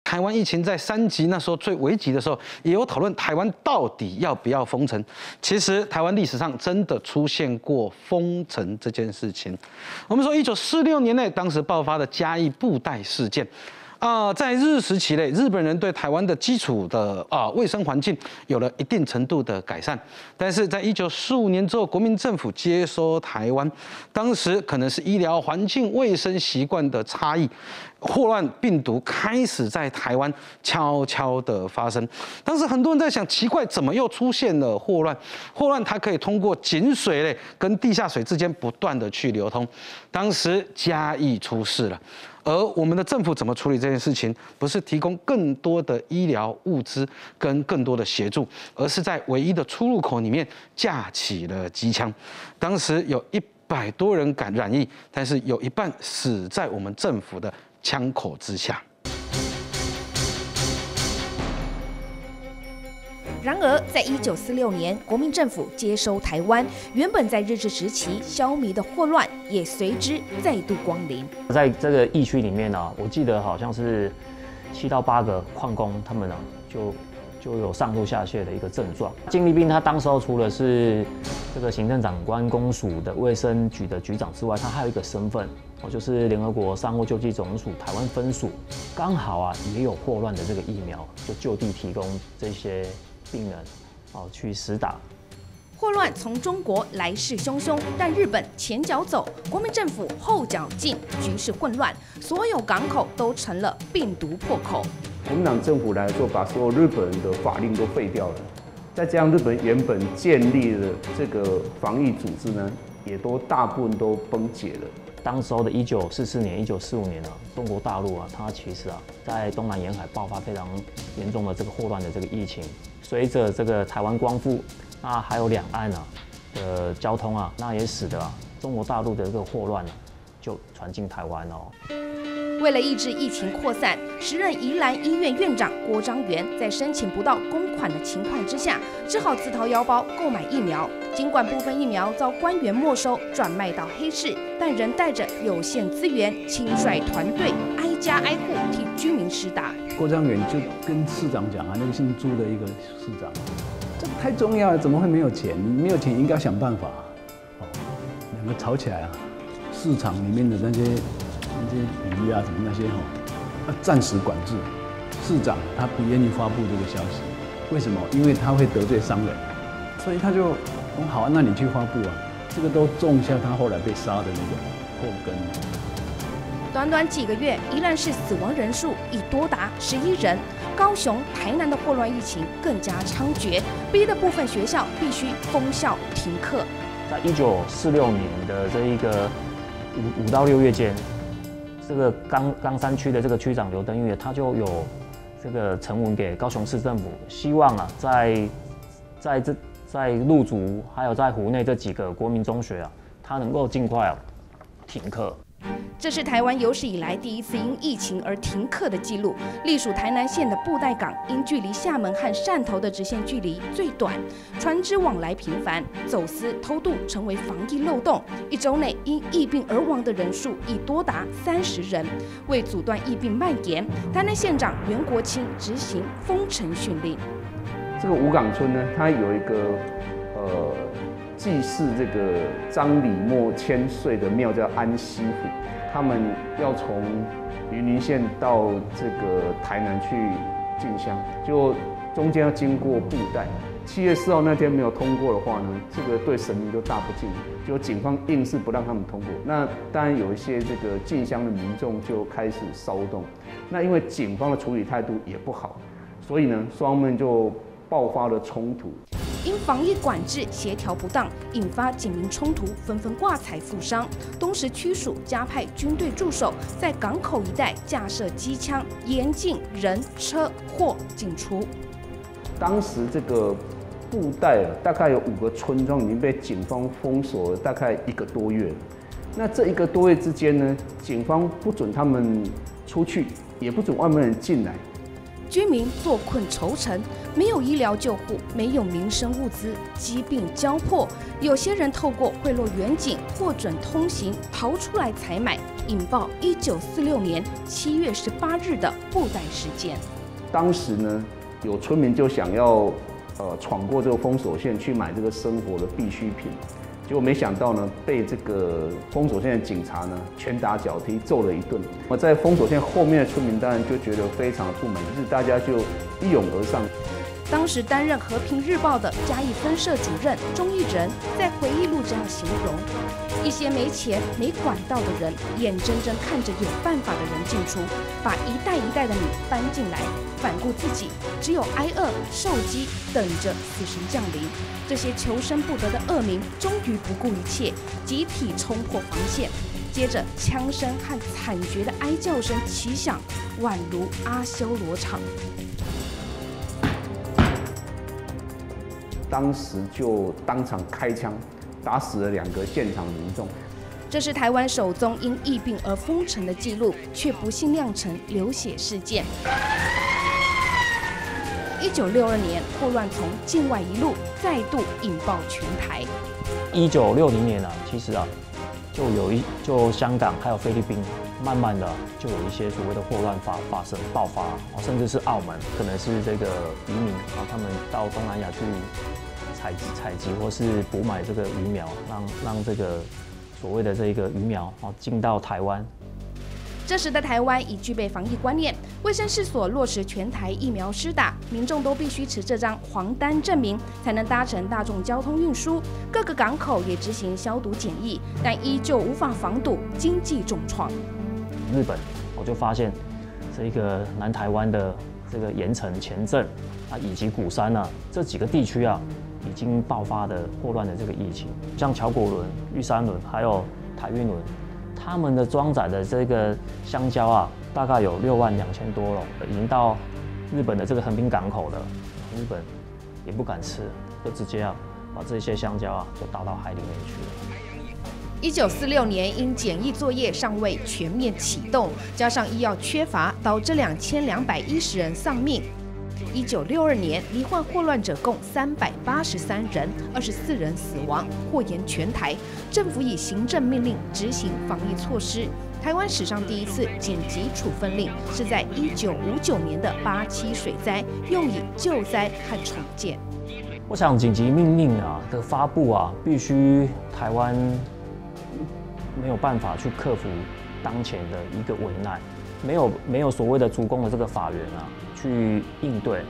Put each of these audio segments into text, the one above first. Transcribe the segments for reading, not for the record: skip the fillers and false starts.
台湾疫情在3级那时候最危急的时候，也有讨论台湾到底要不要封城。其实台湾历史上真的出现过封城这件事情。我们说1946年内，当时爆发的嘉义布袋事件。在日时期内，日本人对台湾的基础的卫生环境有了一定程度的改善，但是在1945年之后，国民政府接收台湾，当时可能是医疗环境、卫生习惯的差异，霍乱病毒开始在台湾悄悄的发生。当时很多人在想，奇怪，怎么又出现了霍乱？霍乱它可以通过井水类跟地下水之间不断的去流通。当时嘉义出事了。而我们的政府怎么处理这件事情？不是提供更多的医疗物资跟更多的协助，而是在唯一的出入口里面架起了机枪。当时有100多人染疫，但是有一半死在我们政府的枪口之下。 然而，在1946年，国民政府接收台湾，原本在日治时期消弭的霍乱也随之再度光临。 在这个疫区里面呢，我记得好像是7到8个矿工，他们呢就有上吐下泻的一个症状。金立彬他当时候除了是这个行政长官公署的卫生局的局长之外，他还有一个身份，就是联合国伤或救济总署台湾分署，刚好也有霍乱的这个疫苗，就地提供这些病人去施打。 霍乱从中国来势汹汹，但日本前脚走，国民政府后脚进，局势混乱，所有港口都成了病毒破口。 国民党政府来说，把所有日本人的法令都废掉了，再加上日本原本建立的这个防疫组织呢，也都大部分都崩解了。 当时候的1944年、1945年中国大陆它其实在东南沿海爆发非常严重的这个霍乱的这个疫情。随着这个台湾光复，那还有两岸的交通那也使得中国大陆的这个霍乱就传进台湾哦。 为了抑制疫情扩散，时任宜兰医院院长郭章元在申请不到公款的情况之下，只好自掏腰包购买疫苗。尽管部分疫苗遭官员没收，转卖到黑市，但仍带着有限资源，亲率团队挨家挨户替居民施打。 郭章元就跟市长讲那个姓朱的一个市长，这太重要了，怎么会没有钱？你没有钱应该想办法。两个吵起来市场里面的那些鱼什么那些暂时管制。市长他不愿意发布这个消息，为什么？因为他会得罪商人，所以他就说好那你去发布这个都种下他后来被杀的那个祸根。 短短几个月，宜兰市死亡人数已多达11人，高雄、台南的霍乱疫情更加猖獗，逼得部分学校必须封校停课。 在1946年的这一个5到6月间，这个冈山区的这个区长刘登月，他就有这个呈文给高雄市政府，希望在鹿竹还有在湖内这几个国民中学他能够尽快停课。 这是台湾有史以来第一次因疫情而停课的记录。隶属台南县的布袋港，因距离厦门和汕头的直线距离最短，船只往来频繁，走私偷渡成为防疫漏洞。1周内因疫病而亡的人数已多达30人。为阻断疫病蔓延，台南县长袁国清执行封城训令。 这个五港村呢，它有一个祭祀这个张李莫千岁的庙叫安息府，他们要从云林县到这个台南去进香，就中间要经过布袋。7月4号那天没有通过的话呢，这个对神明就大不敬，就警方硬是不让他们通过。那当然有一些这个进香的民众就开始骚动，那因为警方的处理态度也不好，所以呢双方就爆发了冲突。 因防疫管制协调不当，引发警民冲突，纷纷挂彩负伤。东石区署加派军队驻守，在港口一带架设机枪，严禁人、车、货进出。 当时这个布袋大概有5个村庄已经被警方封锁了大概1个多月了。那这1个多月之间呢，警方不准他们出去，也不准外面人进来。 居民坐困愁城，没有医疗救护，没有民生物资，疾病交迫。有些人透过贿赂远警获准通行，逃出来采买， 引爆1946年7月18日的布袋事件。 当时呢，有村民就想要闯过这个封锁线去买这个生活的必需品，结果没想到呢，被这个封锁线的警察呢拳打脚踢揍了一顿。在封锁线后面的村民当然就觉得非常不满，于是大家就一涌而上。 当时担任《和平日报》的嘉义分社主任钟义仁在回忆录这样形容：一些没钱、没管道的人，眼睁睁看着有办法的人进出，把一袋一袋的米搬进来，反顾自己只有挨饿受饥，等着死神降临。这些求生不得的恶民，终于不顾一切，集体冲破防线。接着，枪声和惨绝的哀叫声齐响，宛如阿修罗场。 当时就当场开枪，打死了2个现场民众。 这是台湾首宗因疫病而封城的记录，却不幸酿成流血事件。1962年，霍乱从境外一路再度引爆全台。 1960年啊，其实啊，就香港还有菲律宾，慢慢的就有一些所谓的霍乱爆发，甚至是澳门，可能是这个渔民啊，他们到东南亚去采集或是补买这个鱼苗，让这个所谓的这个鱼苗进到台湾。 这时的台湾已具备防疫观念，卫生事所落实全台疫苗施打，民众都必须持这张黄单证明，才能搭乘大众交通运输。各个港口也执行消毒检疫，但依旧无法防堵经济重创。 日本，我就发现这个南台湾的这个盐城、前镇啊，以及鼓山啊这几个地区啊，已经爆发的霍乱的这个疫情，像乔果轮、玉山轮还有台运轮。他们的装载的这个香蕉啊，大概有62000多笼，已经到日本的这个横滨港口了。日本也不敢吃，就直接把这些香蕉就倒到海里面去了。 1946年，因检疫作业尚未全面启动，加上医药缺乏，导致2210人丧命。1962年，罹患霍乱者共383人，24人死亡，祸延全台。政府以行政命令执行防疫措施。台湾史上第一次紧急处分令是在1959年的87水灾，用以救灾和重建。 我想紧急命令的发布必须台湾没有办法去克服当前的一个危难，没有所谓的足弓的这个法源去应对。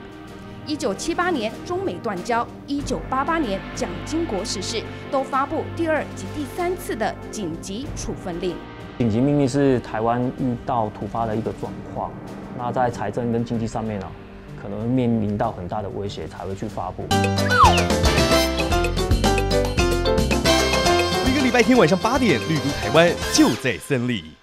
1978年中美断交，1988年蒋经国逝世，都发布第2及第3次的紧急处分令。 紧急命令是台湾遇到突发的一个状况，那在财政跟经济上面可能会面临到很大的威胁，才会去发布。 每个礼拜天晚上8点，绿都台湾就在森里。